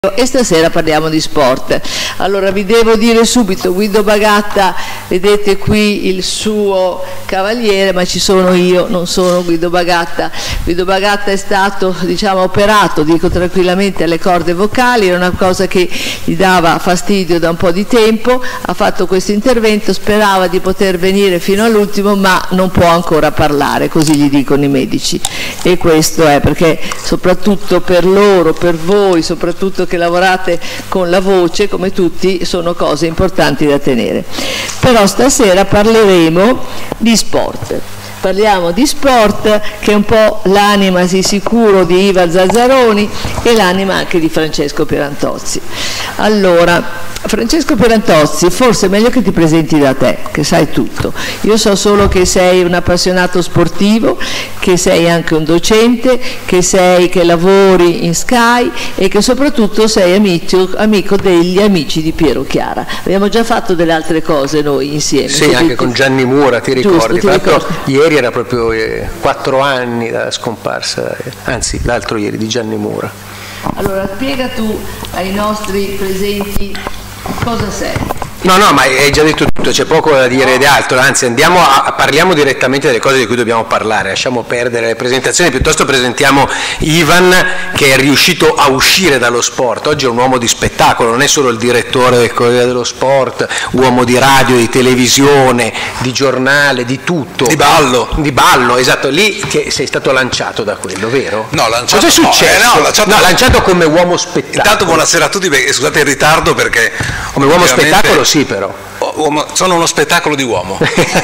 E stasera parliamo di sport. Allora vi devo dire subito, Guido Bagatta, vedete qui il suo cavaliere, ma ci sono io, non sono Guido Bagatta. Guido Bagatta è stato, diciamo, operato, dico tranquillamente, alle corde vocali, era una cosa che gli dava fastidio da un po' di tempo, ha fatto questo intervento, sperava di poter venire fino all'ultimo, ma non può ancora parlare, così gli dicono i medici. E questo è perché soprattutto per loro, per voi, soprattutto che lavorate con la voce, come tutti, sono cose importanti da tenere. Però stasera parleremo di sport. Parliamo di sport, che è un po' l'anima di sicuro di Ivan Zazzaroni e l'anima anche di Francesco Pierantozzi. Allora, Francesco Pierantozzi, forse è meglio che ti presenti da te, che sai tutto. Io so solo che sei un appassionato sportivo, che sei anche un docente, che lavori in Sky e che soprattutto sei amico degli amici di Piero Chiara. Abbiamo già fatto delle altre cose noi insieme. Sì, anche con Gianni Mura, ti ricordi? Giusto, ti ricordi. Ieri era proprio 4 anni dalla scomparsa, anzi l'altro ieri, di Gianni Mura. Allora spiega tu ai nostri presenti cosa sei. No, ma hai già detto tutto, c'è poco da dire di altro, anzi parliamo direttamente delle cose di cui dobbiamo parlare, lasciamo perdere le presentazioni, piuttosto presentiamo Ivan, che è riuscito a uscire dallo sport. Oggi è un uomo di spettacolo, non è solo il direttore del Corriere dello Sport, uomo di radio, di televisione, di giornale, di tutto. Di ballo. Di ballo, esatto, lì che sei stato lanciato da quello, vero? No, lanciato. Cosa è successo? Lanciato come uomo spettacolo. Intanto buonasera a tutti, scusate il ritardo perché... Come uomo spettacolo sì, però. Sono uno spettacolo di uomo.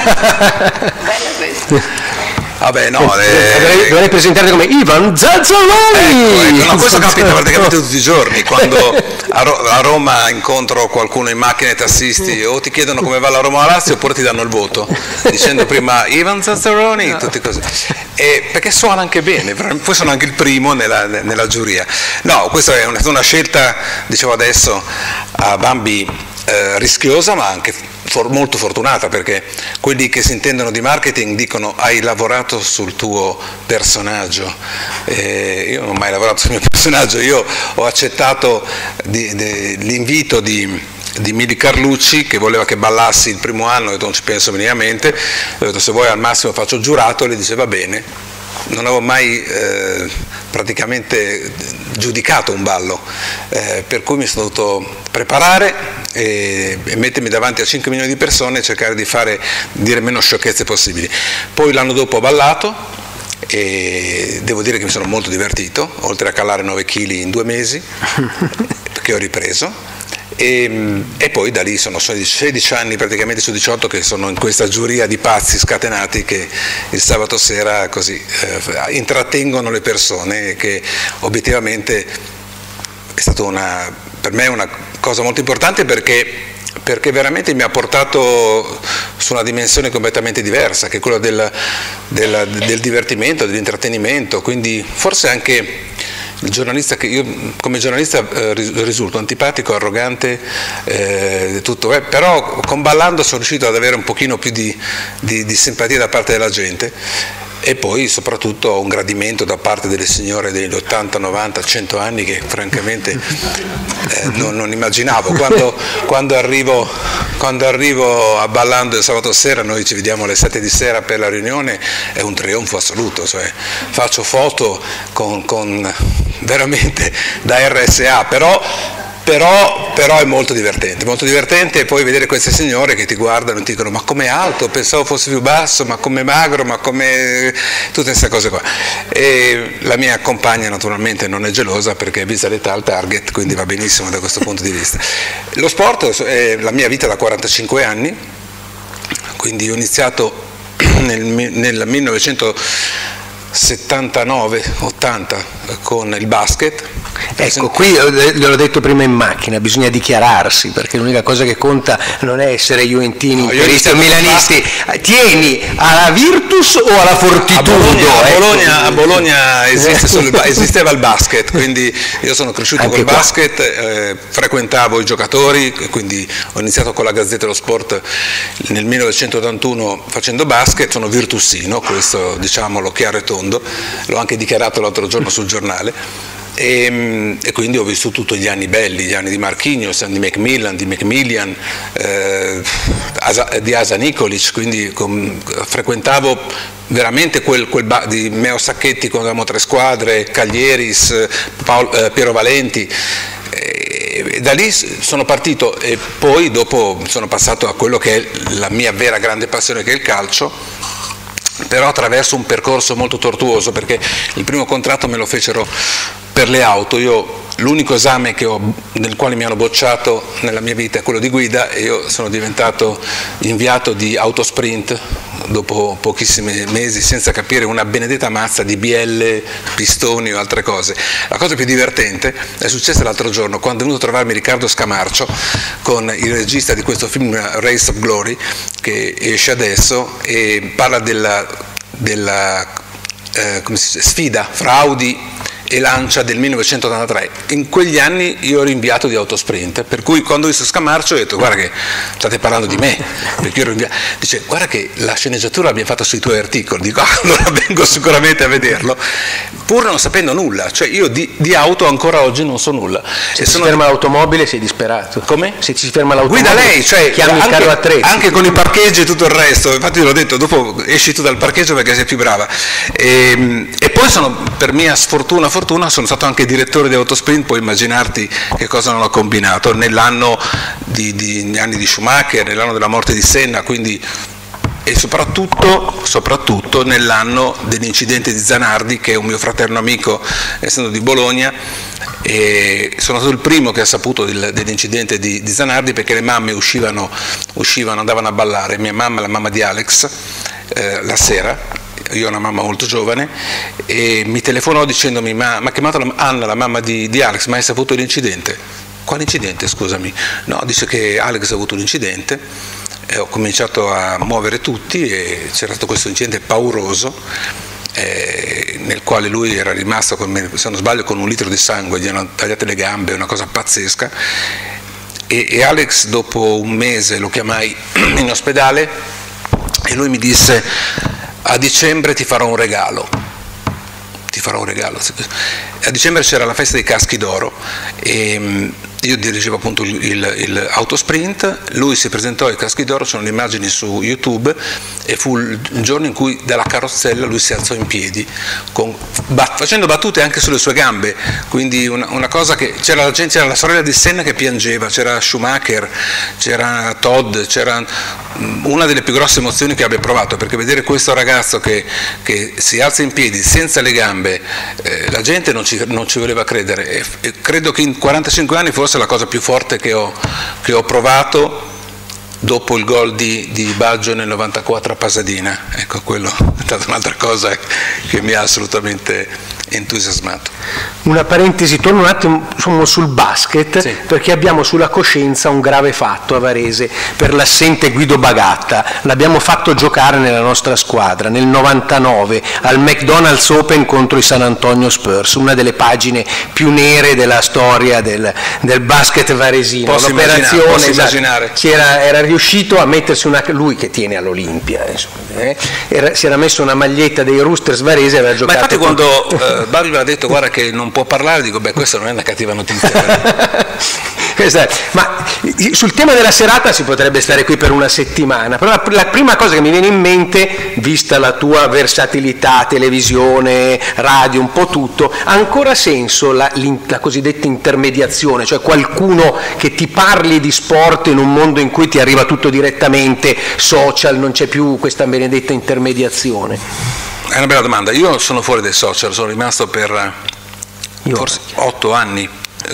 Vabbè, no, dovrei presentarti come Ivan Zazzaroni. Ecco, no, questo capita praticamente tutti i giorni, quando a Roma incontro qualcuno in macchina e tassisti o ti chiedono come va la Roma-Lazio oppure ti danno il voto dicendo prima Ivan Zazzaroni, tutti così. Perché suona anche bene, poi sono anche il primo nella giuria. No, questa è una scelta, dicevo adesso, a Bambi rischiosa, ma anche molto fortunata, perché quelli che si intendono di marketing dicono hai lavorato sul tuo personaggio. Io non ho mai lavorato sul mio personaggio, io ho accettato l'invito di Mili Carlucci, che voleva che ballassi il primo anno, e non ci penso minimamente, ho detto se vuoi al massimo faccio giurato, e lei dice va bene. Non avevo mai praticamente giudicato un ballo, per cui mi sono dovuto preparare e mettermi davanti a 5 milioni di persone e cercare di dire meno sciocchezze possibili. Poi l'anno dopo ho ballato e devo dire che mi sono molto divertito, oltre a calare 9 kg in 2 mesi, perché ho ripreso. E poi da lì sono 16 anni praticamente su 18 che sono in questa giuria di pazzi scatenati che il sabato sera così intrattengono le persone, che obiettivamente è stato per me una cosa molto importante, perché veramente mi ha portato su una dimensione completamente diversa, che è quella del divertimento, dell'intrattenimento. Quindi forse anche il giornalista, che io come giornalista risulto antipatico, arrogante, tutto, però con ballando sono riuscito ad avere un pochino più di simpatia da parte della gente. E poi soprattutto un gradimento da parte delle signore degli 80, 90, 100 anni che francamente non immaginavo. Quando arrivo a ballando il sabato sera, noi ci vediamo alle 7 di sera per la riunione, è un trionfo assoluto, cioè faccio foto con veramente da RSA, però è molto divertente, e poi vedere queste signore che ti guardano e ti dicono ma com'è alto, pensavo fosse più basso, ma com'è magro, ma come tutte queste cose qua. E la mia compagna naturalmente non è gelosa, perché vista l'età al target, quindi va benissimo da questo punto di vista. Lo sport è la mia vita da 45 anni, quindi ho iniziato nel 1979-80 con il basket. Ecco, qui l'ho detto prima in macchina, bisogna dichiararsi, perché l'unica cosa che conta non è essere juventini, interisti o milanisti. Tieni alla Virtus o alla Fortitudo? A Bologna esisteva il basket, quindi io sono cresciuto anche col basket, frequentavo i giocatori, quindi ho iniziato con la Gazzetta dello Sport nel 1981 facendo basket. Sono virtusino, questo diciamolo chiaro e tondo, l'ho anche dichiarato l'altro giorno sul giornale. e quindi ho vissuto tutti gli anni belli, gli anni di Marquinhos, di Macmillan, di Macmillan, di Asa Nikolic, quindi frequentavo veramente quel di Meo Sacchetti quando avevamo 3 squadre, Caglieris, Piero Valenti. E da lì sono partito e poi dopo sono passato a quello che è la mia vera grande passione, che è il calcio, però attraverso un percorso molto tortuoso, perché il primo contratto me lo fecero per le auto. Io l'unico esame nel quale mi hanno bocciato nella mia vita è quello di guida, e io sono diventato inviato di Autosprint dopo pochissimi mesi, senza capire una benedetta mazza di bielle, pistoni o altre cose. La cosa più divertente è successa l'altro giorno, quando è venuto a trovarmi Riccardo Scamarcio, con il regista di questo film Race of Glory, che esce adesso e parla della come si dice, sfida fra Audi e Lancia del 1983. In quegli anni io ero inviato di Autosprint, per cui quando ho visto Scamarcio ho detto: guarda che state parlando di me, perché io ero inviato. Dice: guarda che la sceneggiatura l'abbiamo fatta sui tuoi articoli. Dico: allora vengo sicuramente a vederlo, pur non sapendo nulla, cioè io di auto ancora oggi non so nulla. Se si ferma l'automobile sei disperato. Come? Se si ferma l'automobile guida lei, cioè chiami il carro attrezzi. Anche con i parcheggi e tutto il resto. Infatti l'ho detto, dopo esci tu dal parcheggio perché sei più brava. E poi per mia fortuna sono stato anche direttore di Autosprint. Puoi immaginarti che cosa non ho combinato nell'anno negli anni di Schumacher, nell'anno della morte di Senna, quindi, e soprattutto nell'anno dell'incidente di Zanardi, che è un mio fraterno amico, essendo di Bologna, e sono stato il primo che ha saputo dell'incidente di Zanardi, perché le mamme uscivano, andavano a ballare, mia mamma, la mamma di Alex, la sera. Io ho una mamma molto giovane, e mi telefonò dicendomi: ma ha chiamato Anna, la mamma di Alex, ma hai saputo l'incidente? Quale incidente, scusami? No, dice che Alex ha avuto un incidente, e ho cominciato a muovere tutti, e c'era stato questo incidente pauroso, nel quale lui era rimasto, se non sbaglio, con 1 litro di sangue, gli hanno tagliate le gambe, una cosa pazzesca, e Alex dopo un mese lo chiamai in ospedale e lui mi disse: a dicembre ti farò un regalo. A dicembre c'era la festa dei caschi d'oro e io dirigevo appunto il Autosprint, lui si presentò ai caschi d'oro, sono le immagini su YouTube, e fu il giorno in cui dalla carrozzella lui si alzò in piedi facendo battute anche sulle sue gambe, quindi una cosa che c'era la sorella di Senna che piangeva, c'era Schumacher, c'era Todd, c'era una delle più grosse emozioni che abbia provato, perché vedere questo ragazzo che si alza in piedi senza le gambe, la gente non ci voleva credere, e credo che in 45 anni forse è la cosa più forte che ho provato dopo il gol di Baggio nel 94 a Pasadena. Ecco, quello è stata un'altra cosa che mi ha assolutamente entusiasmato. Una parentesi, torno un attimo sul basket, sì, perché abbiamo sulla coscienza un grave fatto a Varese per l'assente Guido Bagatta. L'abbiamo fatto giocare nella nostra squadra nel 99 al McDonald's Open contro i San Antonio Spurs, una delle pagine più nere della storia del basket varesino. Posso immaginare. Era riuscito a mettersi lui che tiene all'Olimpia, si era messo una maglietta dei Roosters Varese e aveva giocato. Ma infatti quando Barbi mi ha detto: guarda che non può parlare, dico: beh, questa non è una cattiva notizia. Ma sul tema della serata si potrebbe stare qui per una settimana, però la prima cosa che mi viene in mente, vista la tua versatilità, televisione, radio, un po' tutto, ha ancora senso la cosiddetta intermediazione, cioè qualcuno che ti parli di sport in un mondo in cui ti arriva tutto direttamente, social, non c'è più questa benedetta intermediazione? È una bella domanda. Io sono fuori dai social, sono rimasto per forse 8 anni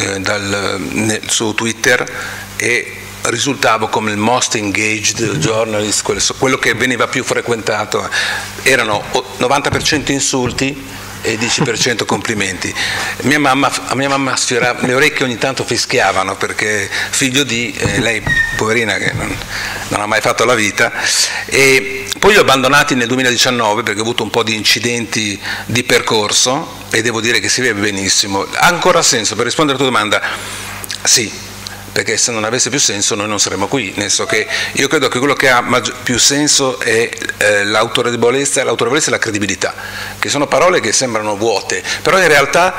su Twitter, e risultavo come il most engaged journalist, quello che veniva più frequentato. Erano 90% insulti e 10% complimenti. A mia mamma sfiorava, le orecchie ogni tanto fischiavano, perché figlio di lei poverina che non ha mai fatto la vita, e poi li ho abbandonati nel 2019 perché ho avuto un po' di incidenti di percorso, e devo dire che si vede benissimo. Ha ancora senso, per rispondere alla tua domanda? Sì, perché se non avesse più senso noi non saremmo qui, nel senso che io credo che quello che ha più senso è l'autorevolezza e la credibilità, che sono parole che sembrano vuote, però in realtà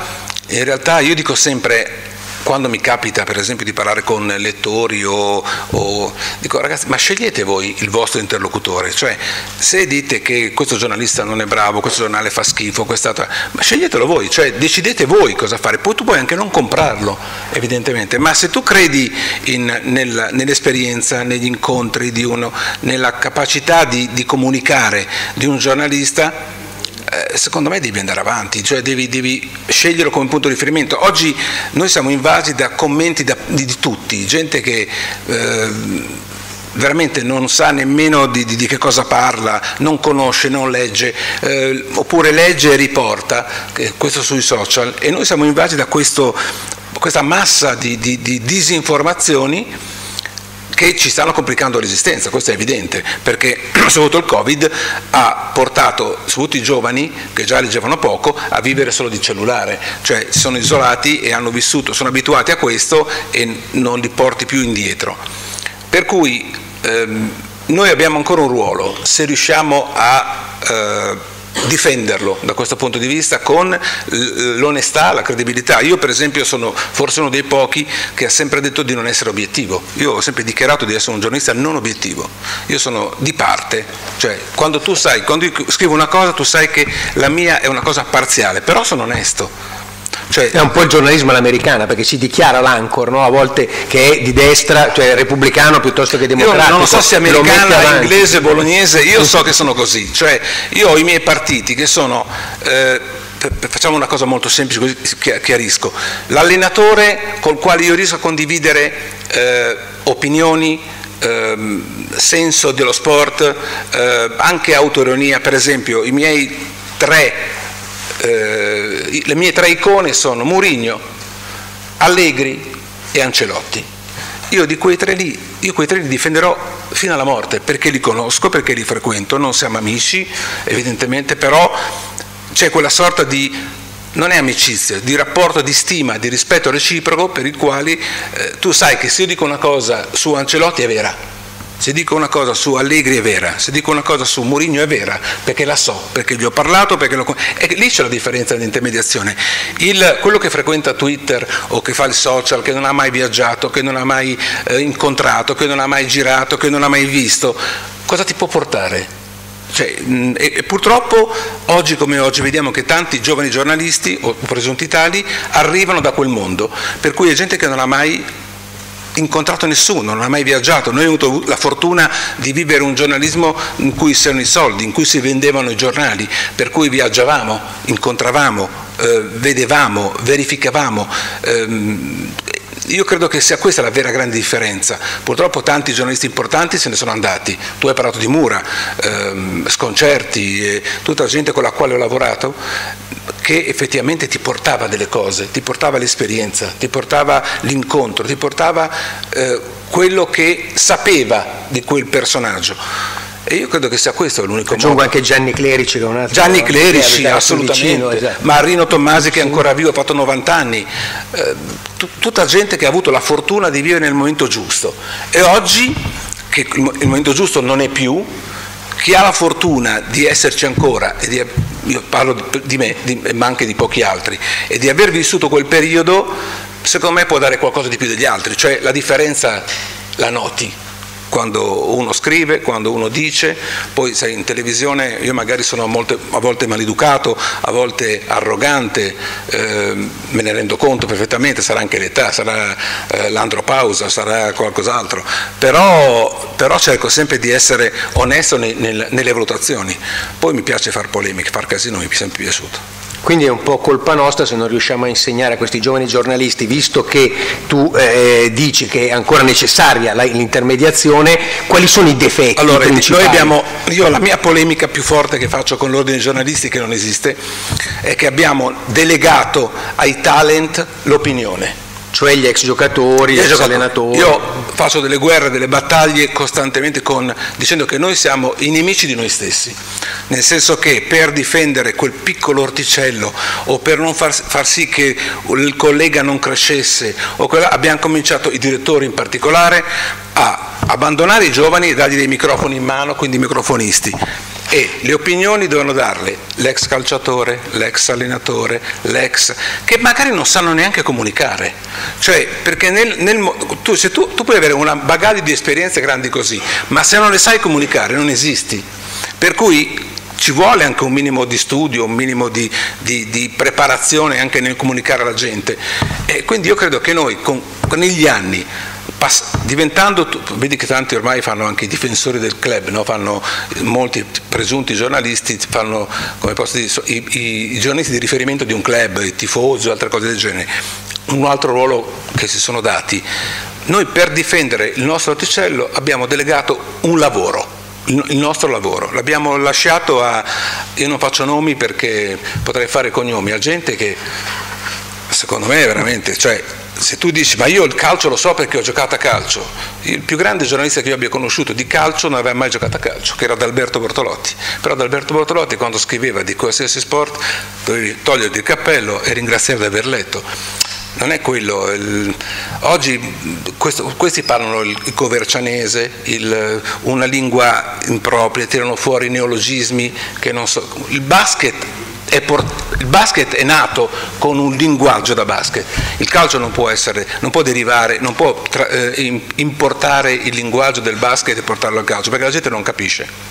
In realtà io dico sempre, quando mi capita per esempio di parlare con lettori dico ragazzi, ma scegliete voi il vostro interlocutore, cioè se dite che questo giornalista non è bravo, questo giornale fa schifo, ma sceglietelo voi, cioè decidete voi cosa fare, poi tu puoi anche non comprarlo evidentemente, ma se tu credi nell'esperienza, negli incontri di uno, nella capacità di comunicare di un giornalista, secondo me devi andare avanti, cioè devi sceglierlo come punto di riferimento. Oggi noi siamo invasi da commenti di tutti, gente che veramente non sa nemmeno di che cosa parla, non conosce, non legge, oppure legge e riporta, questo sui social, e noi siamo invasi da questa massa di disinformazioni che ci stanno complicando l'esistenza, questo è evidente, perché soprattutto il Covid ha portato soprattutto i giovani, che già leggevano poco, a vivere solo di cellulare, cioè si sono isolati e hanno vissuto, sono abituati a questo e non li porti più indietro. Per cui noi abbiamo ancora un ruolo, se riusciamo a difenderlo da questo punto di vista con l'onestà, la credibilità. Io per esempio sono forse uno dei pochi che ha sempre detto di non essere obiettivo, io ho sempre dichiarato di essere un giornalista non obiettivo, io sono di parte, cioè quando io scrivo una cosa tu sai che la mia è una cosa parziale, però sono onesto. Cioè, è un po' il giornalismo all'americana, perché si dichiara l'anchor, no? A volte che è di destra, cioè repubblicano piuttosto che democratico. Io non so se americana, inglese, bolognese, io so che sono così, cioè io ho i miei partiti che sono, facciamo una cosa molto semplice così chiarisco, l'allenatore col quale io riesco a condividere opinioni, senso dello sport, anche autoironia, per esempio le mie tre icone sono Mourinho, Allegri e Ancelotti. Io quei tre lì li difenderò fino alla morte, perché li conosco, perché li frequento, non siamo amici evidentemente, però c'è quella sorta di, non è amicizia, di rapporto di stima, di rispetto reciproco, per il quale tu sai che se io dico una cosa su Ancelotti è vera, se dico una cosa su Allegri è vera, se dico una cosa su Mourinho è vera, perché la so, perché gli ho parlato, e lì c'è la differenza dell'intermediazione. Quello che frequenta Twitter o che fa il social, che non ha mai viaggiato, che non ha mai incontrato, che non ha mai girato, che non ha mai visto, cosa ti può portare? Cioè, e purtroppo oggi come oggi vediamo che tanti giovani giornalisti o presunti tali arrivano da quel mondo, per cui è gente che non ha mai incontrato nessuno, non ha mai viaggiato. Noi abbiamo avuto la fortuna di vivere un giornalismo in cui c'erano i soldi, in cui si vendevano i giornali, per cui viaggiavamo, incontravamo, vedevamo, verificavamo. Io credo che sia questa la vera grande differenza. Purtroppo tanti giornalisti importanti se ne sono andati. Tu hai parlato di Mura, Sconcerti, tutta gente con la quale ho lavorato, che effettivamente ti portava delle cose, ti portava l'esperienza, ti portava l'incontro, ti portava quello che sapeva di quel personaggio. E io credo che sia questo l'unico modo. Aggiungo anche Gianni Clerici, che è un altro. Gianni Clerici, assolutamente. Vicino, esatto. Marino Tommasi, che è ancora vivo, ha fatto 90 anni. Tutta gente che ha avuto la fortuna di vivere nel momento giusto. E oggi, che il momento giusto non è più, chi ha la fortuna di esserci ancora, io parlo di me, ma anche di pochi altri, e di aver vissuto quel periodo, secondo me può dare qualcosa di più degli altri, cioè la differenza la noti quando uno scrive, quando uno dice. Poi sai, in televisione io magari sono a volte maleducato, a volte arrogante, me ne rendo conto perfettamente, sarà anche l'età, sarà l'andropausa, sarà qualcos'altro, però cerco sempre di essere onesto nelle valutazioni. Poi mi piace far polemiche, far casino mi è sempre piaciuto. Quindi è un po' colpa nostra se non riusciamo a insegnare a questi giovani giornalisti, visto che tu dici che è ancora necessaria l'intermediazione, quali sono i difetti principali? Io la mia polemica più forte che faccio con l'ordine dei giornalisti, che non esiste, è che abbiamo delegato ai talent l'opinione. Cioè gli ex giocatori, gli ex allenatori. Io faccio delle guerre, delle battaglie costantemente dicendo che noi siamo i nemici di noi stessi, nel senso che per difendere quel piccolo orticello o per non far sì che il collega non crescesse, abbiamo cominciato, i direttori in particolare, a abbandonare i giovani e dargli dei microfoni in mano, quindi microfonisti, e le opinioni devono darle l'ex calciatore, l'ex allenatore, che magari non sanno neanche comunicare, cioè perché tu puoi avere una bagaglio di esperienze grandi così, ma se non le sai comunicare non esisti, per cui ci vuole anche un minimo di studio, un minimo di preparazione anche nel comunicare alla gente, e quindi io credo che noi con gli anni, diventando, vedi che tanti ormai fanno anche i difensori del club, no? Fanno molti presunti giornalisti, fanno, come posso dire, i giornalisti di riferimento di un club, i tifosi, altre cose del genere, un altro ruolo che si sono dati. Noi per difendere il nostro orticello abbiamo delegato un lavoro, il nostro lavoro, l'abbiamo lasciato io non faccio nomi perché potrei fare cognomi, a gente che secondo me veramente, cioè se tu dici ma io il calcio lo so perché ho giocato a calcio, il più grande giornalista che io abbia conosciuto di calcio non aveva mai giocato a calcio, che era Adalberto Bortolotti, però Adalberto Bortolotti quando scriveva di qualsiasi sport dovevi toglierti il cappello e ringraziare di aver letto. Non è quello, oggi questi parlano il covercianese, una lingua impropria, tirano fuori neologismi che non so. Il basket è nato con un linguaggio da basket, il calcio non può derivare, non può importare il linguaggio del basket e portarlo al calcio, perché la gente non capisce.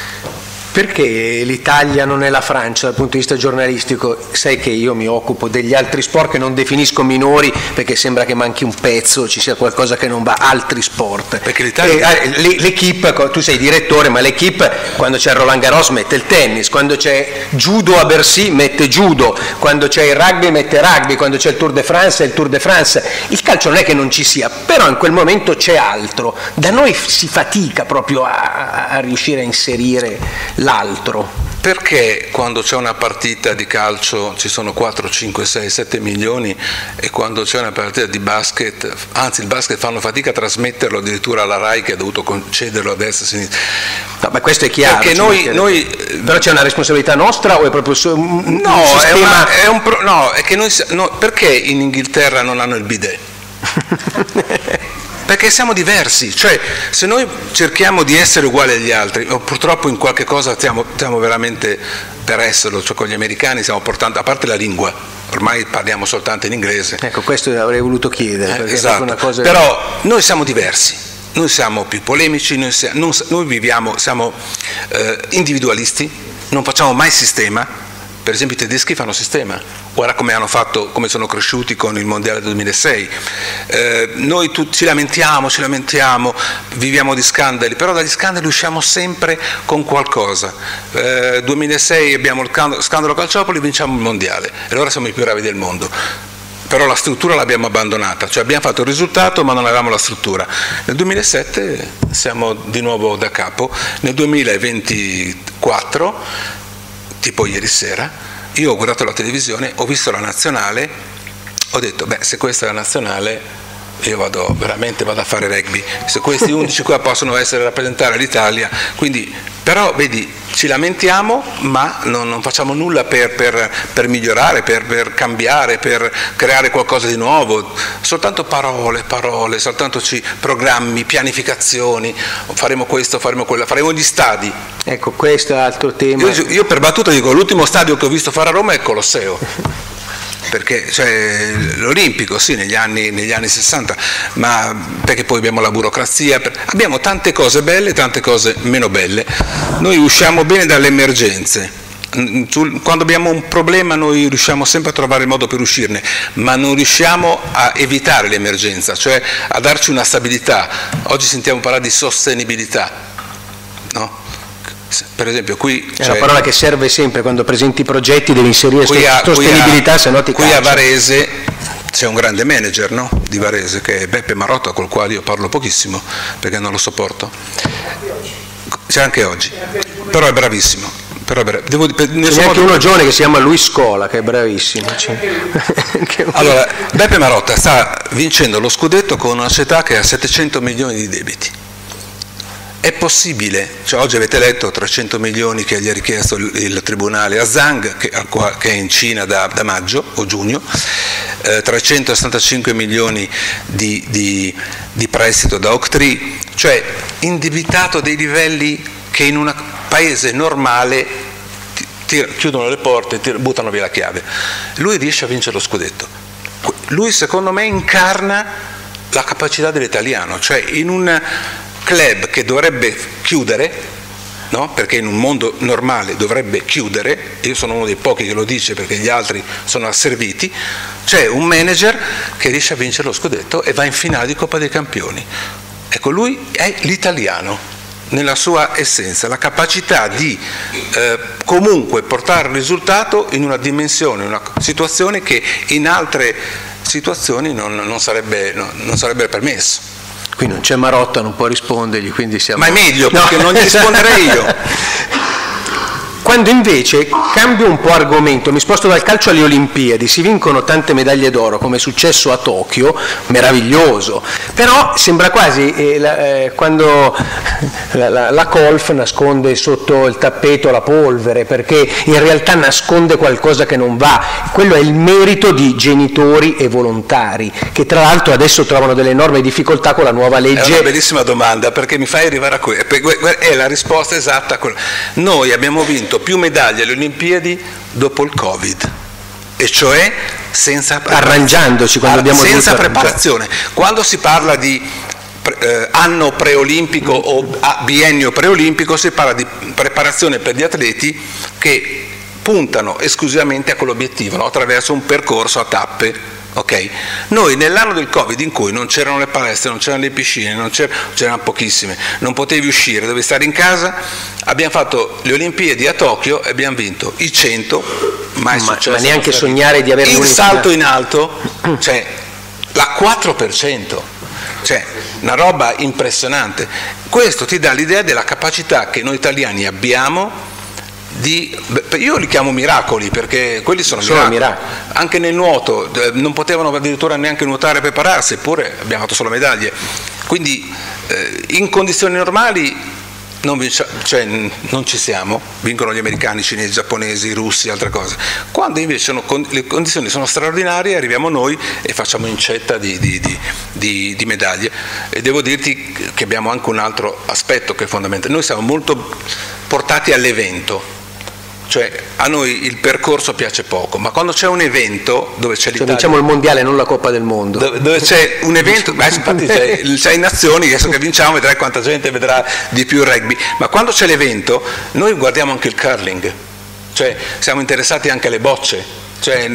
Perché l'Italia non è la Francia dal punto di vista giornalistico? Sai che io mi occupo degli altri sport che non definisco minori perché sembra che manchi un pezzo, ci sia qualcosa che non va, altri sport. Perché l'Italia... l'Equipe, tu sei direttore, ma l'Equipe quando c'è Roland Garros mette il tennis, quando c'è judo a Bercy mette judo, quando c'è il rugby mette rugby, quando c'è il Tour de France è il Tour de France. Il calcio non è che non ci sia, però in quel momento c'è altro. Da noi si fatica proprio a riuscire a inserire l'altro. Perché quando c'è una partita di calcio ci sono 4, 5, 6, 7 milioni e quando c'è una partita di basket, anzi il basket fanno fatica a trasmetterlo addirittura alla RAI che ha dovuto concederlo a destra e a sinistra? No, ma questo è chiaro. Perché noi però c'è una responsabilità nostra o è proprio un no, sistema? È che noi, perché in Inghilterra non hanno il bidet? Perché siamo diversi, cioè se noi cerchiamo di essere uguali agli altri, purtroppo in qualche cosa stiamo veramente per esserlo, cioè con gli americani stiamo portando, a parte la lingua, ormai parliamo soltanto in inglese. Ecco, questo avrei voluto chiedere. Perché esatto, è una cosa... però noi siamo diversi, noi siamo più polemici, noi viviamo, siamo individualisti, non facciamo mai sistema. Per esempio i tedeschi fanno sistema, guarda come hanno fatto, come sono cresciuti con il mondiale del 2006. Noi ci lamentiamo, viviamo di scandali, però dagli scandali usciamo sempre con qualcosa. 2006 abbiamo il scandalo Calciopoli, vinciamo il mondiale e allora siamo i più bravi del mondo. Però la struttura l'abbiamo abbandonata, cioè abbiamo fatto il risultato ma non avevamo la struttura. Nel 2007 siamo di nuovo da capo, nel 2024 tipo ieri sera, io ho guardato la televisione, ho visto la nazionale, ho detto, beh, se questa è la nazionale, io vado a fare rugby, se questi 11 qua possono rappresentare l'Italia, quindi, però vedi, ci lamentiamo, ma non facciamo nulla per migliorare, per cambiare, per creare qualcosa di nuovo, soltanto parole, soltanto programmi, pianificazioni, faremo questo, faremo quello, faremo gli stadi. Ecco, questo è altro tema. Io per battuta dico, l'ultimo stadio che ho visto fare a Roma è il Colosseo. Perché cioè, l'Olimpico sì negli anni 60, ma perché poi abbiamo la burocrazia, abbiamo tante cose belle e tante cose meno belle. Noi usciamo bene dalle emergenze, quando abbiamo un problema noi riusciamo sempre a trovare il modo per uscirne, ma non riusciamo a evitare l'emergenza, cioè a darci una stabilità. Oggi sentiamo parlare di sostenibilità, no? Per esempio qui è una parola che serve sempre quando presenti progetti, devi inserire sostenibilità, se no ti qui a Varese c'è un grande manager, no? Di Varese che è Beppe Marotta, col quale io parlo pochissimo perché non lo sopporto, c'è anche oggi, però è bravissimo. C'è anche uno giovane che si chiama Luis Scola che è bravissimo. Allora Beppe Marotta sta vincendo lo scudetto con una società che ha 700 milioni di debiti. È possibile, cioè oggi avete letto 300 milioni che gli ha richiesto il tribunale a Zhang, che è in Cina da maggio o giugno, 365 milioni di prestito da Oaktree, cioè indebitato dei livelli che paese normale chiudono le porte, buttano via la chiave. Lui riesce a vincere lo scudetto. Lui secondo me incarna la capacità dell'italiano, cioè in un club che dovrebbe chiudere, no? Perché in un mondo normale dovrebbe chiudere, io sono uno dei pochi che lo dice perché gli altri sono asserviti, c'è un manager che riesce a vincere lo scudetto e va in finale di Coppa dei Campioni. Ecco, lui è l'italiano nella sua essenza, la capacità di comunque portare il risultato in una dimensione, una situazione che in altre situazioni non sarebbe permesso. Qui non c'è Marotta, non può rispondergli, quindi siamo... Ma è meglio, perché non gli risponderei io. Quando invece cambio un po' argomento, mi sposto dal calcio alle Olimpiadi, si vincono tante medaglie d'oro come è successo a Tokyo, meraviglioso, però sembra quasi quando la colf nasconde sotto il tappeto la polvere, perché in realtà nasconde qualcosa che non va. Quello è il merito di genitori e volontari, che tra l'altro adesso trovano delle enormi difficoltà con la nuova legge. È una bellissima domanda, perché mi fai arrivare a questo, è la risposta esatta a quella. Noi abbiamo vinto più medaglie alle Olimpiadi dopo il Covid, e cioè senza arrangiandoci quando abbiamo senza preparazione. Quando si parla di anno preolimpico o biennio preolimpico, si parla di preparazione per gli atleti che puntano esclusivamente a quell'obiettivo, no? Attraverso un percorso a tappe. Okay. Noi nell'anno del Covid, in cui non c'erano le palestre, non c'erano le piscine, c'erano pochissime, non potevi uscire, dovevi stare in casa, abbiamo fatto le Olimpiadi a Tokyo e abbiamo vinto i 100, mai successo, ma neanche sognare di avere il salto in alto, cioè la 4%, cioè una roba impressionante. Questo ti dà l'idea della capacità che noi italiani abbiamo io li chiamo miracoli, perché quelli sono miracoli. Anche nel nuoto non potevano addirittura neanche nuotare e prepararsi, eppure abbiamo fatto solo medaglie. Quindi in condizioni normali non ci siamo, vincono gli americani, i cinesi, i giapponesi, i russi, altre cose. Quando invece le condizioni sono straordinarie, arriviamo noi e facciamo incetta di medaglie. E devo dirti che abbiamo anche un altro aspetto che è fondamentale. Noi siamo molto portati all'evento. Cioè a noi il percorso piace poco, ma quando c'è un evento dove c'è l'Italia, diciamo il mondiale, non la Coppa del Mondo, dove c'è un evento, infatti c'è nazioni, adesso che vinciamo vedrai quanta gente vedrà di più il rugby, ma quando c'è l'evento noi guardiamo anche il curling, cioè siamo interessati anche alle bocce, cioè,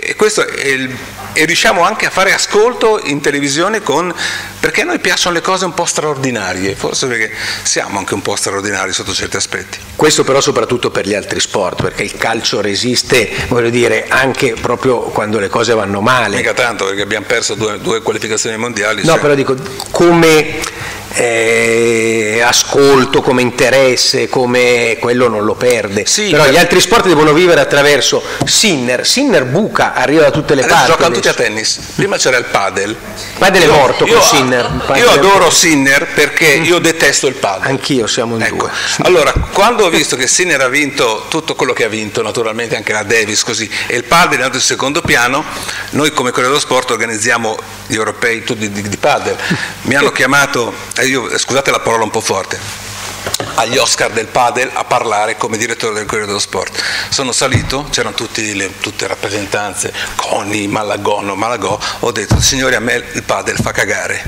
e riusciamo anche a fare ascolto in televisione perché a noi piacciono le cose un po' straordinarie, forse perché siamo anche un po' straordinari sotto certi aspetti. Questo però soprattutto per gli altri sport, perché il calcio resiste, voglio dire, anche proprio quando le cose vanno male. Mica tanto, perché abbiamo perso due qualificazioni mondiali. No, però dico, come ascolto, come interesse, come quello non lo perde. Sì, però gli altri sport devono vivere attraverso Sinner buca, arriva da tutte le parti. Giocano tutti a tennis. Prima c'era il padel. Padel è morto con Sinner. Io adoro Sinner perché io detesto il padel. Anch'io, siamo in due. Allora, quando ho visto che Sinner ha vinto tutto quello che ha vinto, naturalmente anche la Davis così, e il padel è andato in secondo piano, noi come Corriere dello Sport organizziamo gli europei tutti di padel. Mi hanno chiamato, scusate la parola un po' forte, agli Oscar del padel a parlare come direttore del Corriere dello Sport. Sono salito, c'erano tutte le rappresentanze, Coni, Malagò, ho detto signori, a me il padel fa cagare.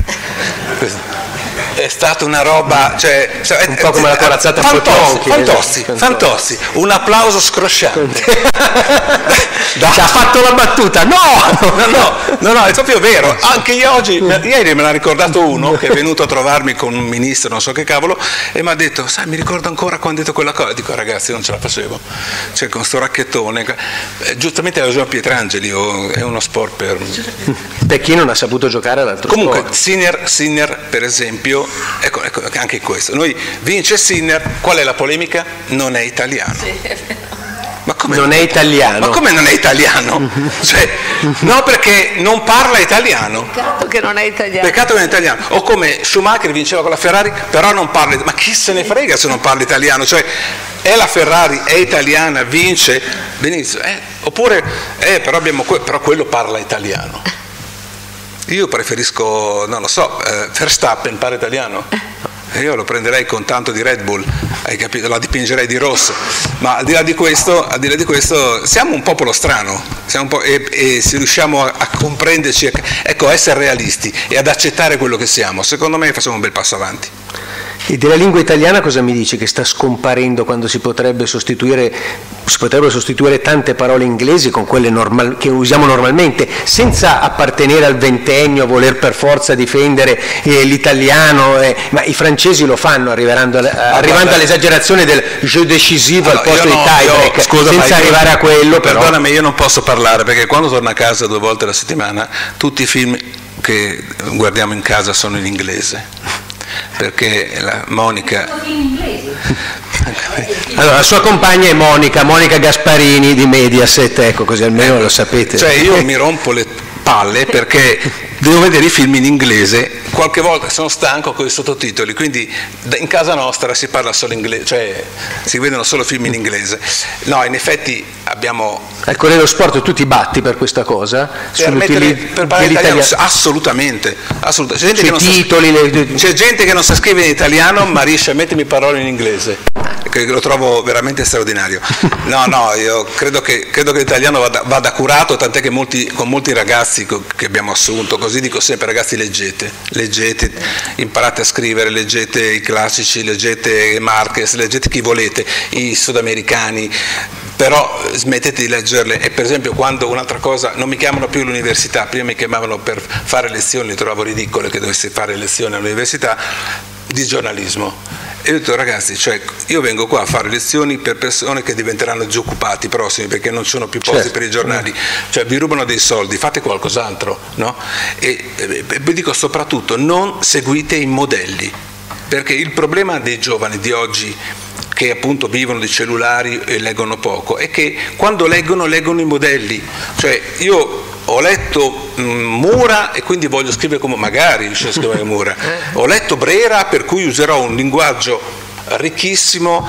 È stata una roba, un po' come la corazzata Fantozzi, un applauso scrosciante. Ci ha fatto la battuta, no, è proprio vero. Anche io ieri me l'ha ricordato uno che è venuto a trovarmi con un ministro, non so che cavolo, e mi ha detto, sai, mi ricordo ancora quando ho detto quella cosa. Dico, ragazzi, non ce la facevo, cioè con sto racchettone. Giustamente aveva giocato Pietrangeli, è uno sport per chi non ha saputo giocare all'altro comunque sport. Sinner per esempio, ecco anche questo, noi vince Sinner, qual è la polemica? Non è italiano. Ma come non è italiano? Ma come non è italiano? Cioè, no, perché non parla italiano. Peccato che non è italiano. Peccato che non è italiano. O come Schumacher vinceva con la Ferrari, però non parla. Ma chi se ne frega se non parla italiano? Cioè, è la Ferrari, è italiana, vince, benissimo. Oppure, però quello parla italiano. Io preferisco, non lo so, Verstappen parla italiano. io lo prenderei con tanto di Red Bull, hai capito? La dipingerei di rosso, ma al di là di questo siamo un popolo strano, e se riusciamo a comprenderci, ecco, a essere realisti e ad accettare quello che siamo, secondo me facciamo un bel passo avanti. E della lingua italiana cosa mi dici che sta scomparendo quando si potrebbero sostituire tante parole inglesi con quelle che usiamo normalmente, senza appartenere al ventennio, a voler per forza difendere l'italiano, ma i francesi lo fanno arrivando all'esagerazione del jeu décisif al posto di tie-break, senza arrivare a quello. Perdonami, io non posso parlare perché quando torno a casa 2 volte alla settimana tutti i film che guardiamo in casa sono in inglese. Perché la Monica, allora la sua compagna è Monica Gasparini di Mediaset, ecco, così almeno lo sapete. Cioè io mi rompo le palle perché devo vedere i film in inglese, qualche volta sono stanco con i sottotitoli, quindi in casa nostra si parla solo inglese, cioè si vedono solo film in inglese. No, in effetti abbiamo... Al Corriere dello Sport tu ti batti per questa cosa? Per parlare italiano? Assolutamente. C'è gente che non sa scrivere in italiano ma riesce a mettermi parole in inglese, che lo trovo veramente straordinario. No, io credo che l'italiano vada curato, tant'è che con molti ragazzi che abbiamo assunto, così dico sempre: ragazzi, leggete, imparate a scrivere, leggete i classici, leggete Marquez, leggete chi volete, i sudamericani, però smettete di leggerle. E per esempio, quando un'altra cosa, non mi chiamano più all'università, prima mi chiamavano per fare lezioni, le trovavo ridicole che dovessi fare lezioni all'università di giornalismo. E ho detto: ragazzi, cioè, io vengo qua a fare lezioni per persone che diventeranno disoccupati prossimi perché non ci sono più posti per i giornali, cioè vi rubano dei soldi, fate qualcos'altro, no? E vi dico soprattutto: non seguite i modelli, perché il problema dei giovani di oggi, che appunto vivono di cellulari e leggono poco, è che quando leggono i modelli. Cioè io ho letto Mura e quindi voglio scrivere come, magari riesco a scrivere Mura, ho letto Brera per cui userò un linguaggio ricchissimo,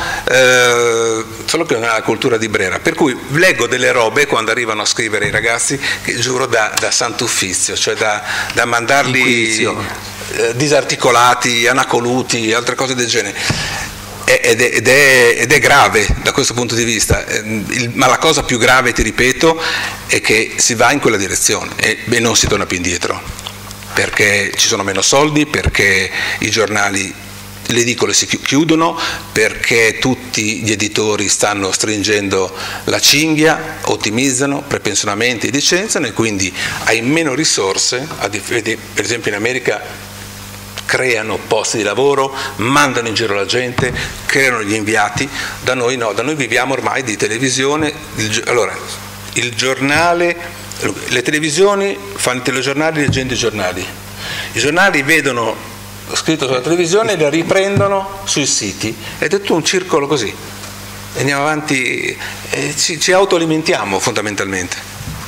solo che non è la cultura di Brera, per cui leggo delle robe quando arrivano a scrivere i ragazzi che giuro da Sant'Uffizio, cioè da mandarli disarticolati, anacoluti, altre cose del genere. Ed è grave da questo punto di vista, ma la cosa più grave, ti ripeto, è che si va in quella direzione e non si torna più indietro, perché ci sono meno soldi, perché i giornali, le edicole si chiudono, perché tutti gli editori stanno stringendo la cinghia, ottimizzano, prepensionamenti, licenziano, e quindi hai meno risorse. Per esempio in America creano posti di lavoro, mandano in giro la gente, creano gli inviati. Da noi no, da noi viviamo ormai di televisione. Allora, il giornale, le televisioni fanno i telegiornali leggendo i giornali vedono scritto sulla televisione e le riprendono sui siti, ed è tutto un circolo così, e andiamo avanti e ci autoalimentiamo fondamentalmente.